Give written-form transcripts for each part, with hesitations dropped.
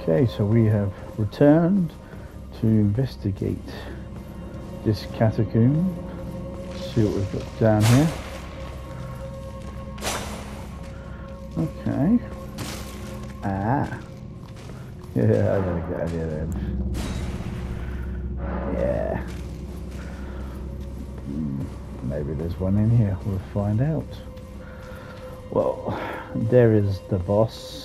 Okay, so we have returned to investigate this catacomb. See what we've got down here. Okay. Ah. Yeah, I gotta get out of here then. Yeah. Maybe there's one in here. We'll find out. Well, there is the boss.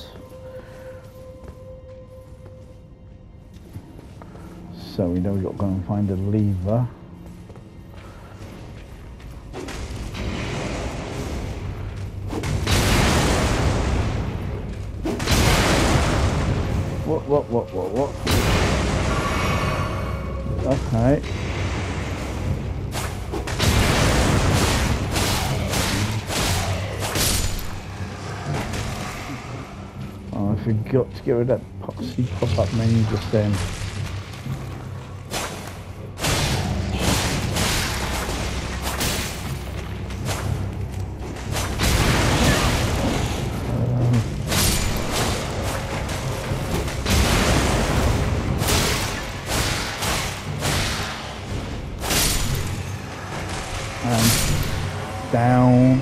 So we know we've got to go and find a lever. What? Okay. Oh, I forgot to get rid of that poxy pop-up menu just then. Down.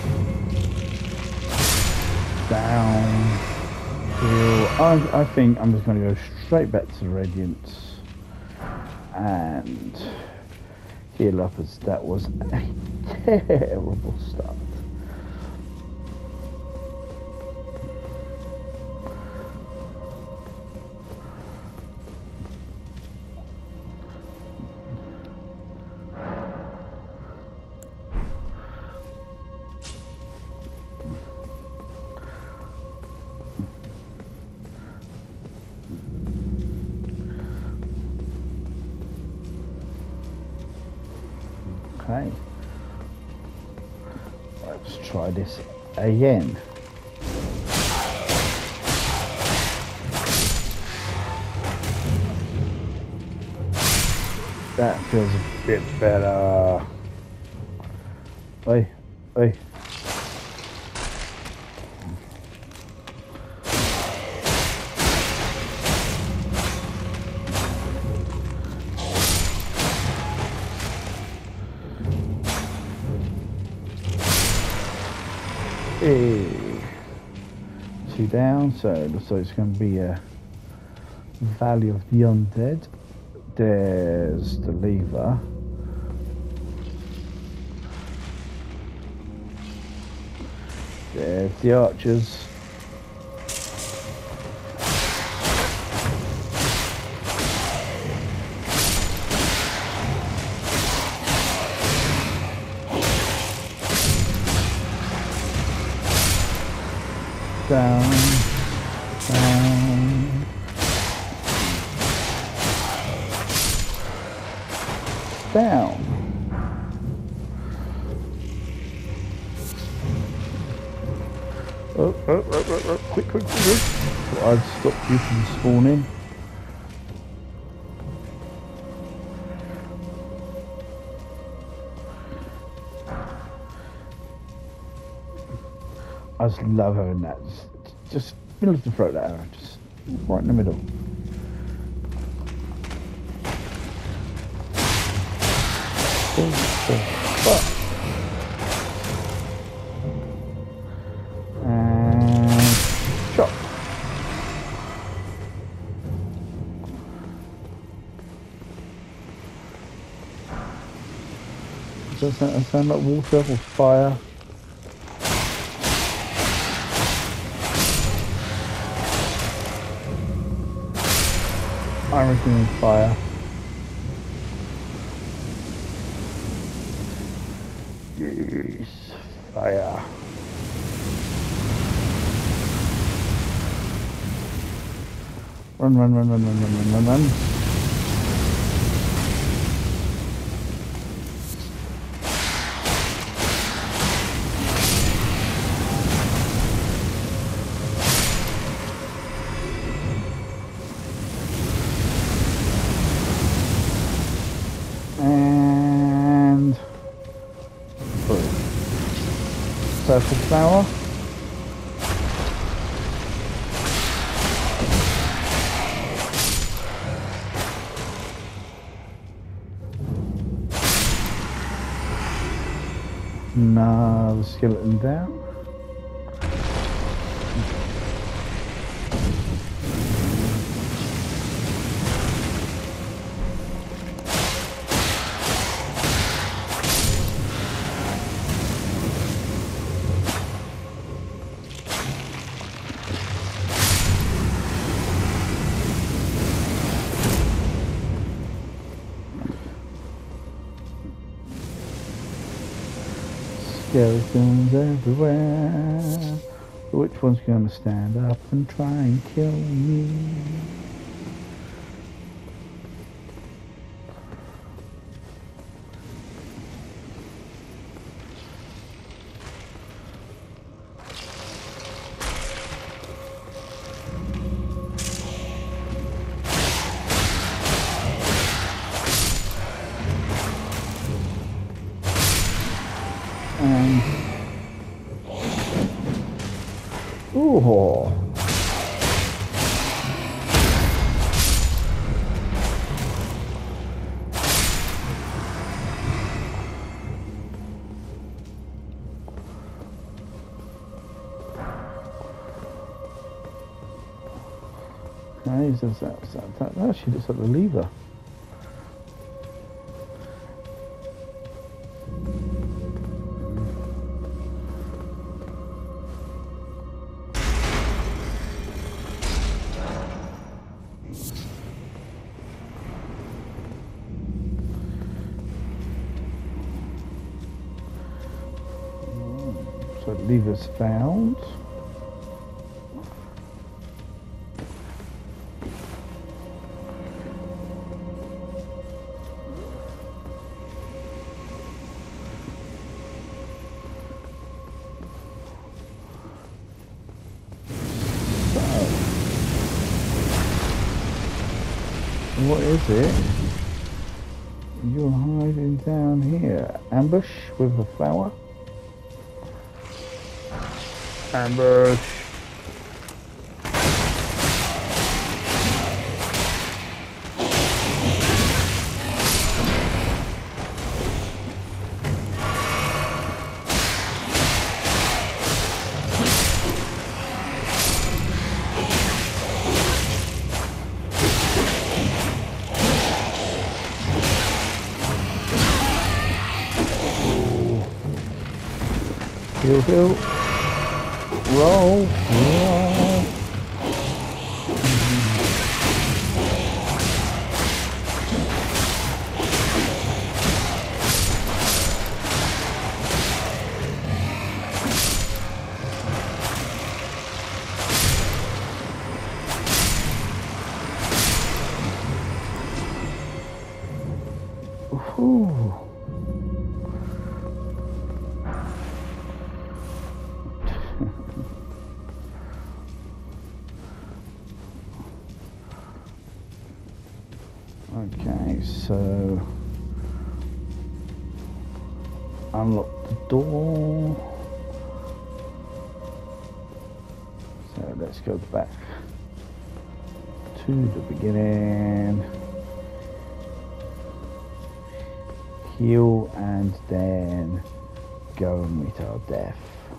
I think I'm just going to go straight back to Radiance and heal up, as that was a terrible start. Okay, let's try this again. That feels a bit better. Oi. Two down, so it looks like it's going to be a Valley of the Undead. There's the lever. There's the archers. Down. Oh, quick. I've stopped you from spawning. I just love having that. Just middle of the throat, that arrow, just right in the middle. And chop. Does that sound like water or fire? I reckon fire. Yes, fire. Run. And purple flower. another skeleton down. Skeletons everywhere. Which one's going to stand up and try and kill me? Ooh. Okay, that actually looks like the lever. So levers found. What is it? You're hiding down here. Ambush with a flower? Ambush. Heal, heal. Roll, roll. Ooh. Okay, so unlock the door. So let's go back to the beginning. Heal and then go and meet our death.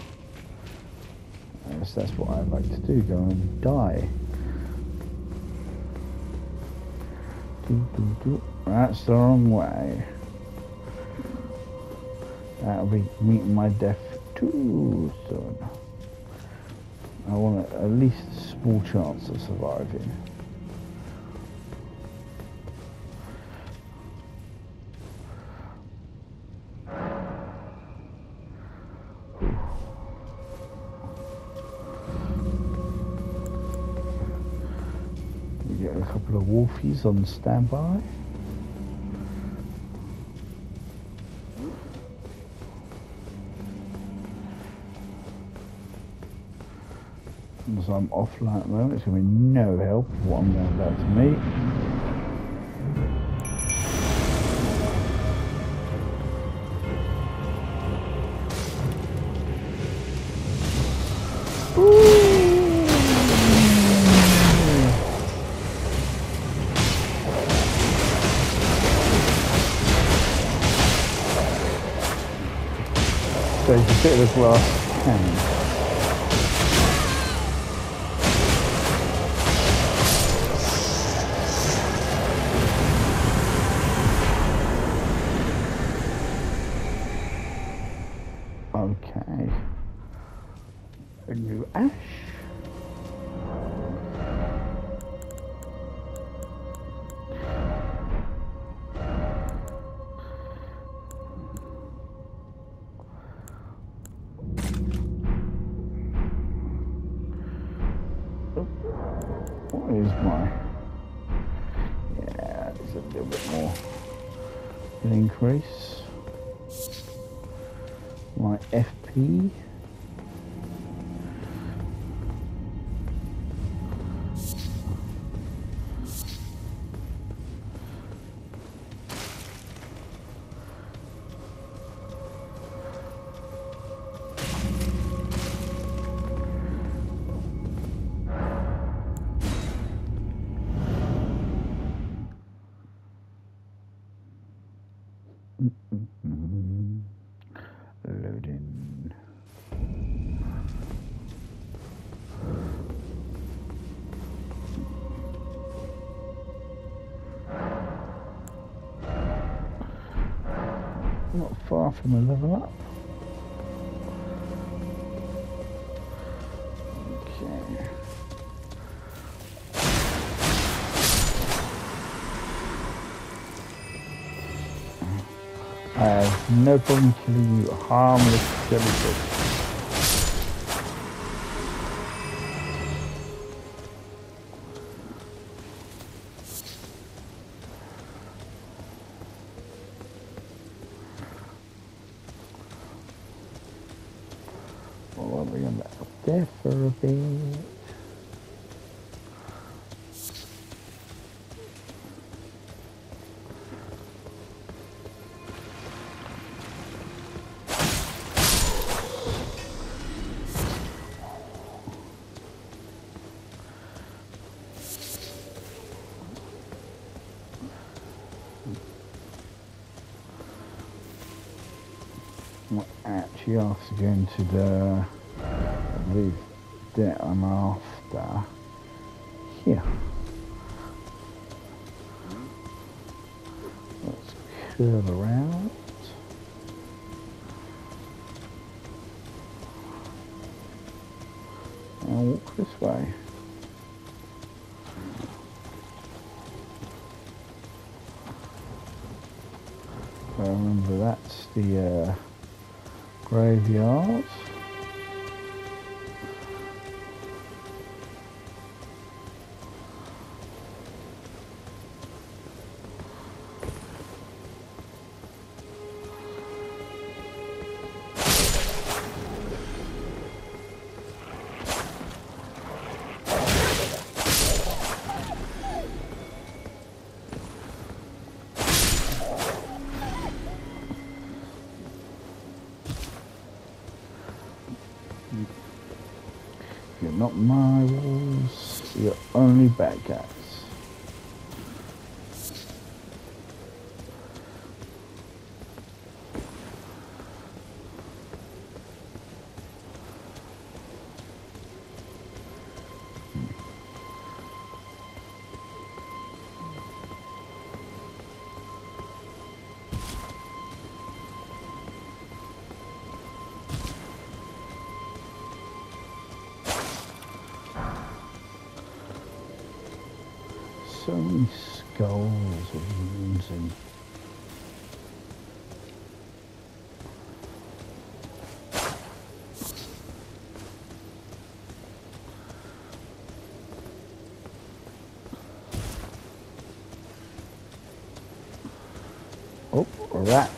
Yes, that's what I like to do, go and die. That's the wrong way. That'll be meeting my death too soon. I want at least a small chance of surviving. Get a couple of wolfies on standby. As I'm offline at the moment, it's going to be no help of what I'm about to meet. there's a bit of a glass cannon. Okay. A new ash. What is my... Yeah, it's a little bit more an increase. My FP. Loading. Not far from a level up. Okay. I have no problem killing you harmless jellyfish. Well, we're going back up there for a bit. We're actually after going to the, I believe that I'm after here. Let's curl around. And walk this way. I remember that's the graveyard. You're not my walls, you're only bad guys. So many skulls and wounds and oh, a rat.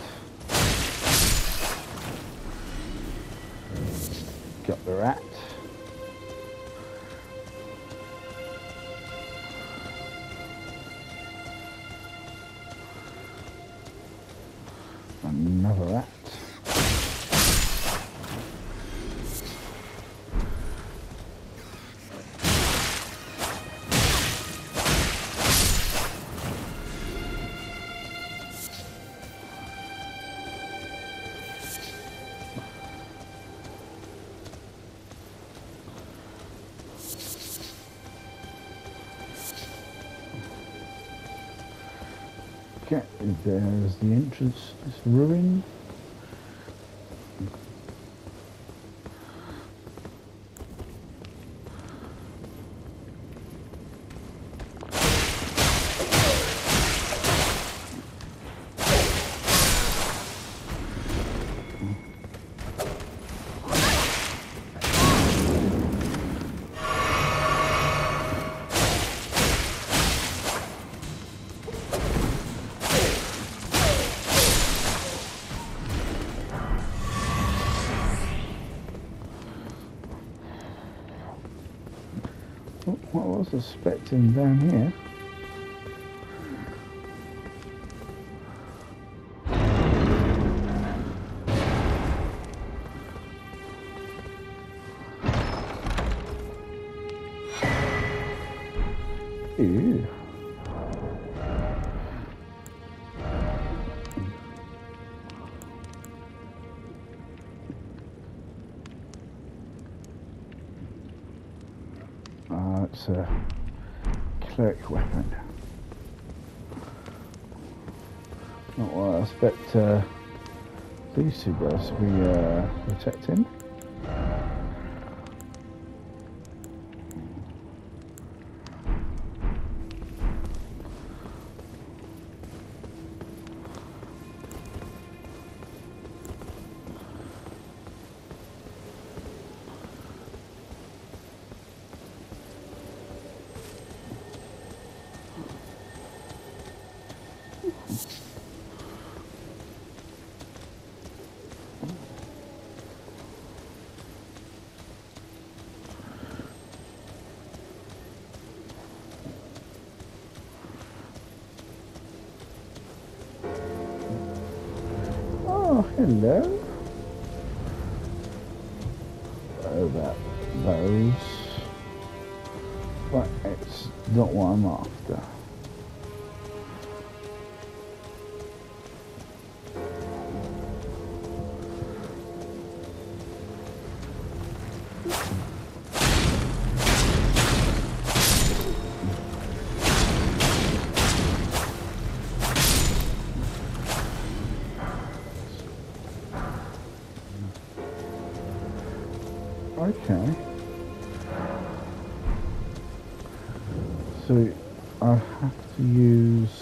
Got the rat. Another rat. Okay, there's the entrance to this ruin. What I was expecting down here. Ew. It's a cleric weapon. Not what I expect these two guys to be protecting. Oh, hello. Oh, those. But it's not what I'm after. Okay. So I have to use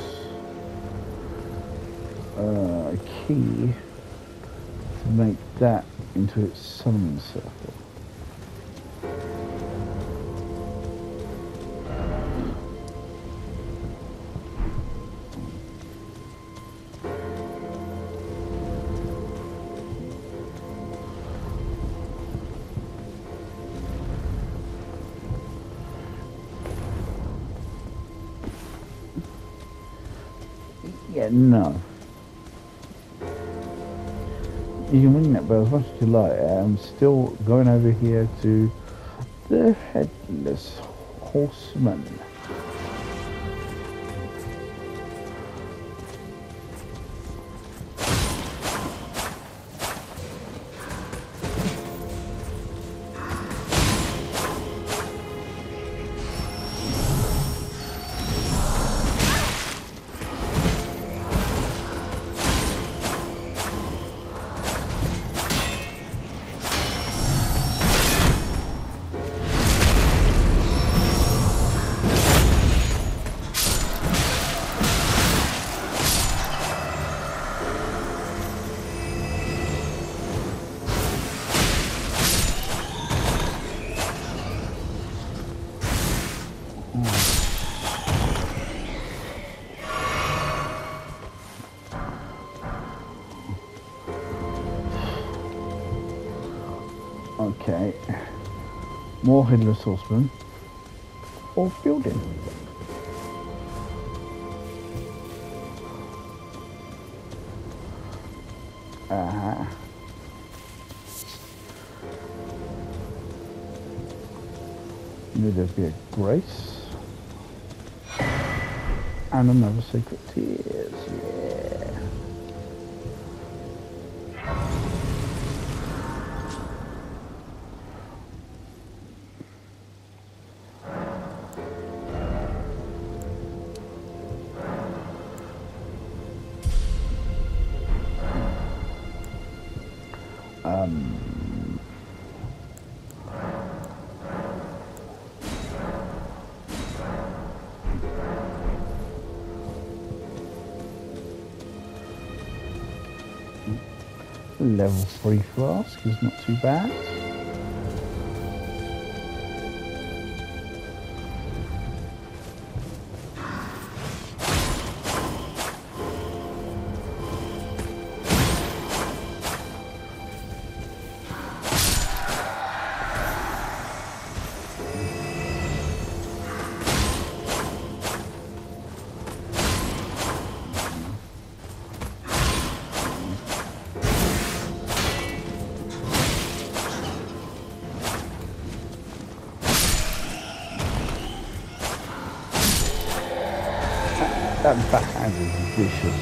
a key to make that into its summoning circle. Yeah, no. You can ring that bell as much as you like. I'm still going over here to the Headless Horseman. Okay. More Headless Horsemen. Or building. Knew there'd be a grace. And another Sacred Tears, yeah. done. Level 3 flask is not too bad. That backhand is vicious.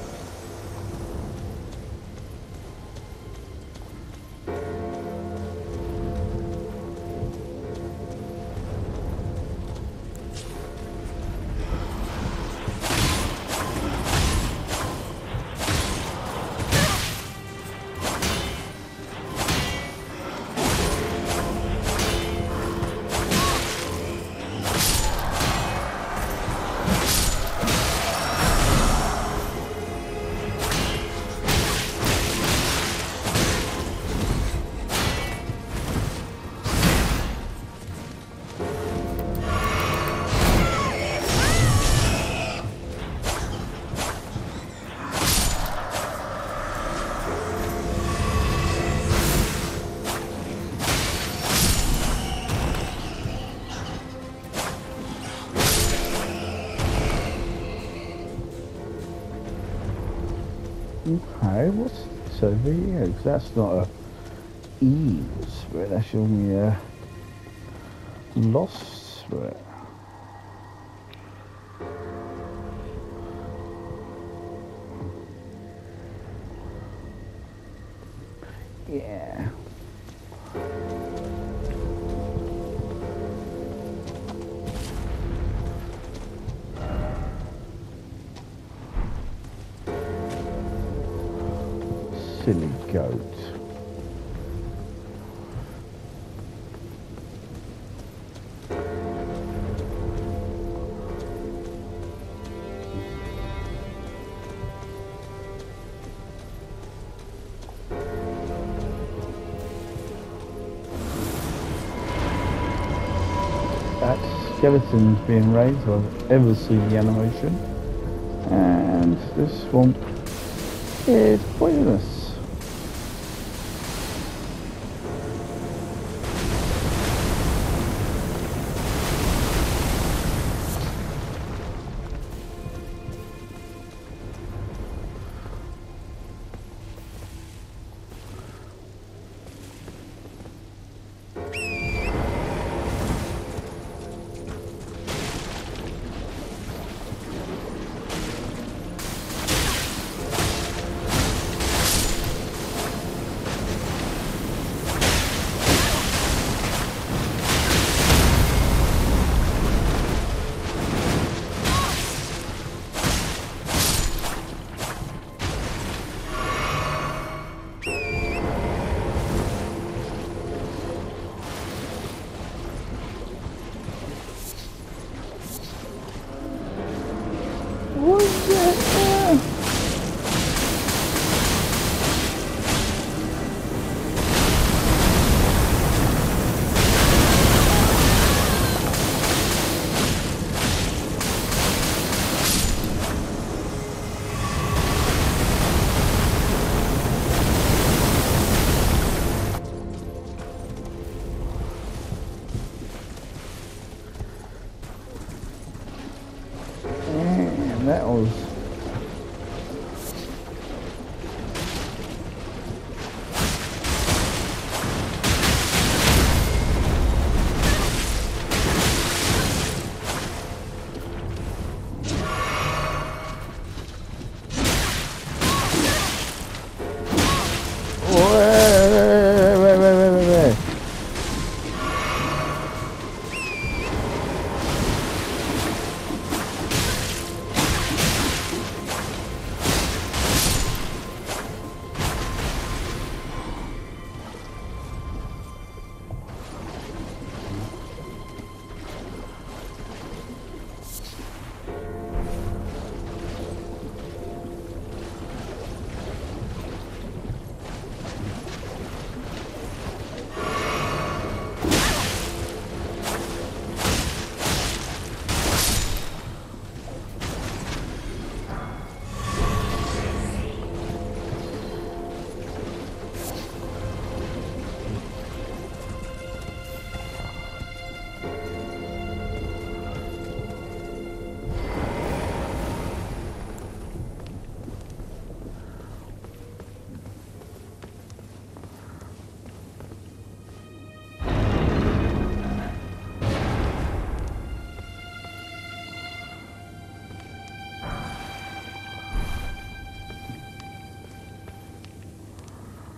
Okay, what's this over here? 'Cause that's not a evil spirit, that's only a lost spirit. Yeah. Silly goat. That skeleton's being raised. I've ever seen the animation. And this swamp is poisonous. What's that? Man, that was... Wait.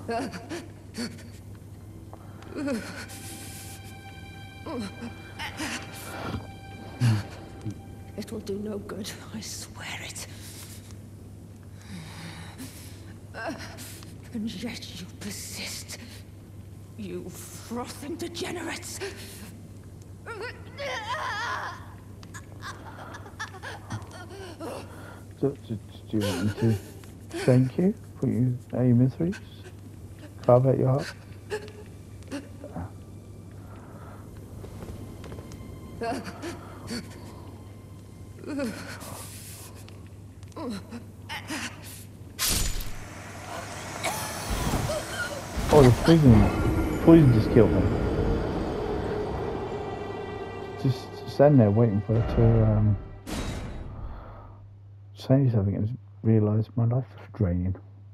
It will do no good, I swear it. And yet you persist. You frothing degenerates. Do you want me to shank you? Put you out of your miseries? Carve out your heart? Oh, the poison just killed me. Just standing there waiting for her to say something and just realise my life was draining.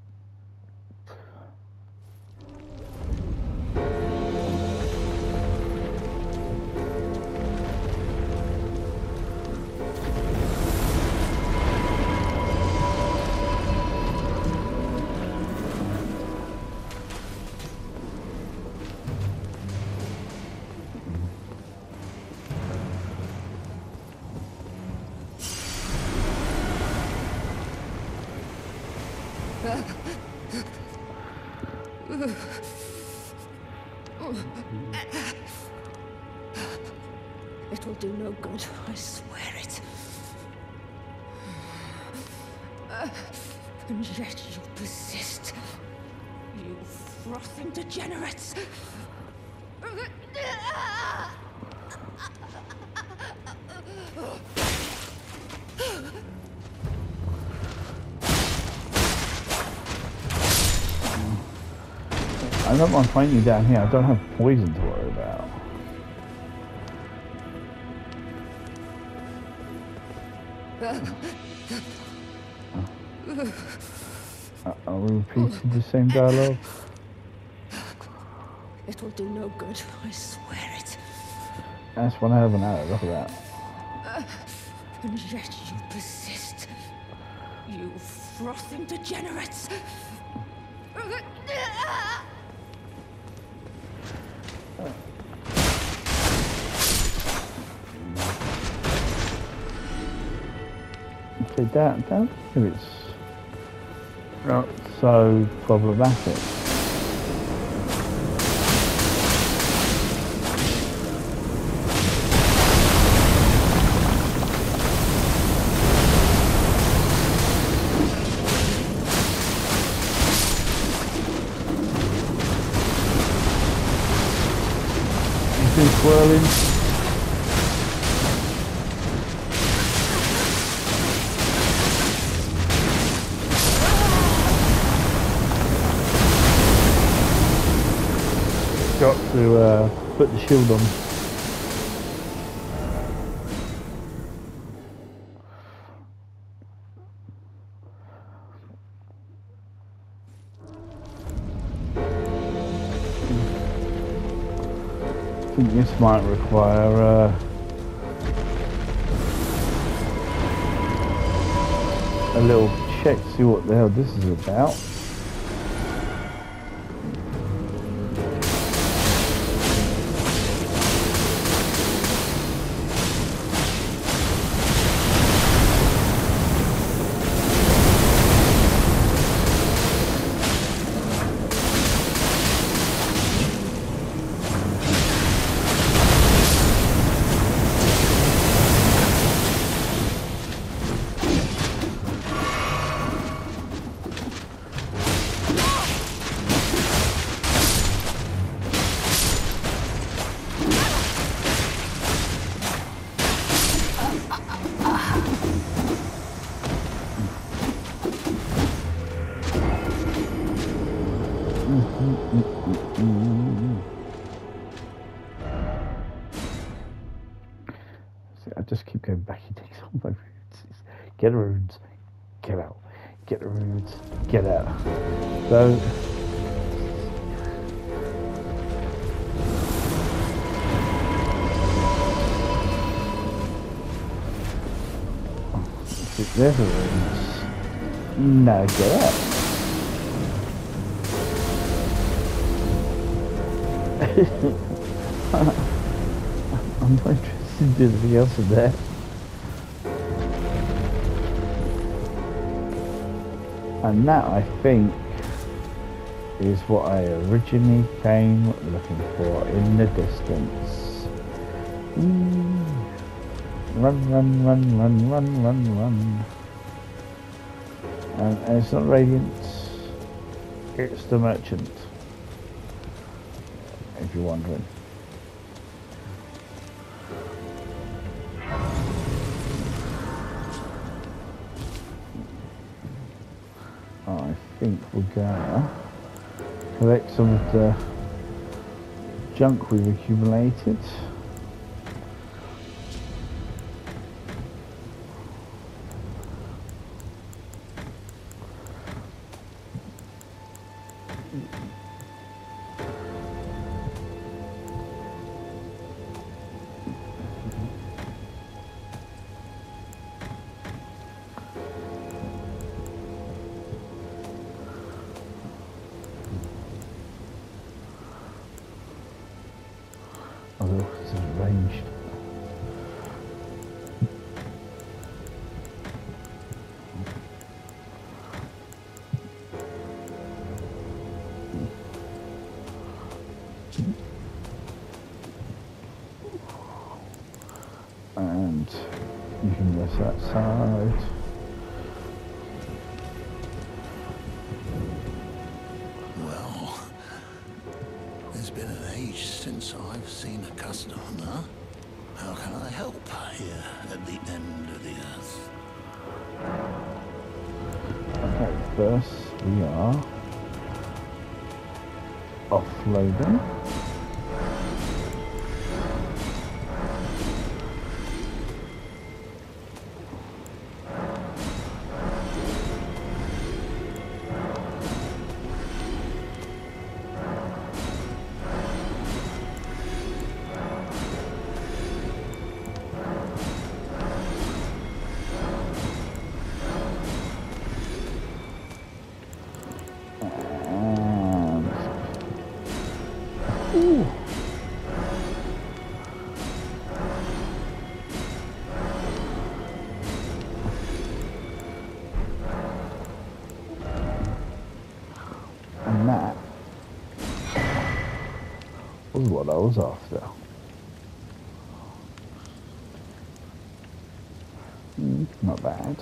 It will do no good, I swear it. And yet you persist. You frothing degenerates. I don't mind fighting you down here. I don't have poison to worry about. Are we repeating the same dialogue? It will do no good, I swear it. That's one hell of an arrow, look at that. And yet you persist. You frothing degenerates. Okay, don't think it's not so problematic. You see swirling? Got to put the shield on. I think this might require a little check to see what the hell this is about. I just keep going back and takes all my runes. Get the runes, get out. Get the runes, get out. So there's the runes. No, get out. I'm not interested in doing anything else in there. And that, I think, is what I originally came looking for in the distance. Run, run, run, run, run, run, run. And it's not Radiant, it's the Merchant, if you're wondering. I think we're gonna collect some of the junk we've accumulated. Although this is ranged. And you can go to that side. Well, there's been an age since I've seen a customer. How can I help here at the end of the earth? Okay, first we are offloading. Ooh. And that was what I was after. Not bad.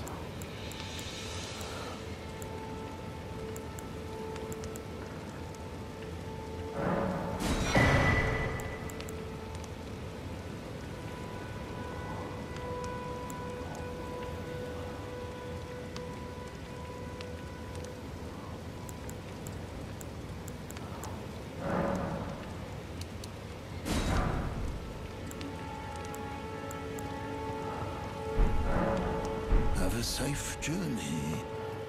Have a safe journey.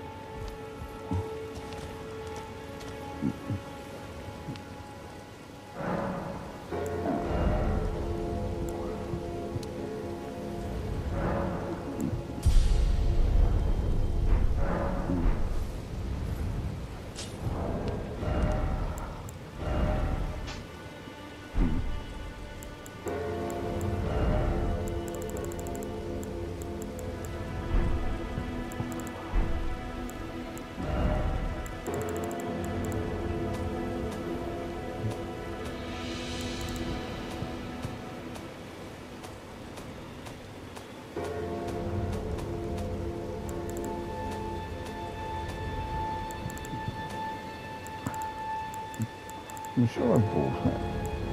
I'm sure I bought it.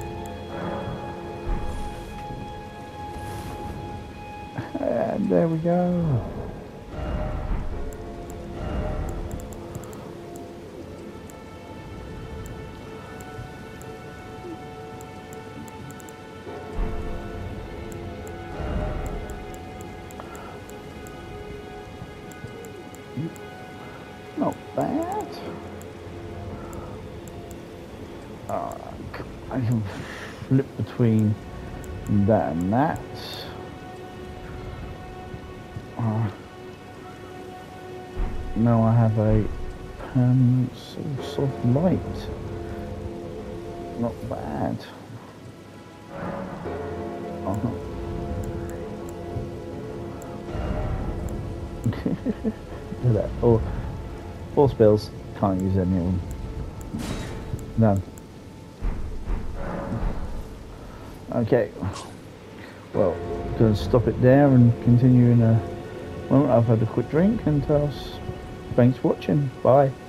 And there we go. Not bad. I can flip between that and that. Now I have a permanent source of light. Not bad. Uh-huh. Look at that. Oh, 4 spells. Can't use any of them. None. Okay. Well, gonna stop it there and continue in a moment. I've had a quick drink and thanks for watching. Bye.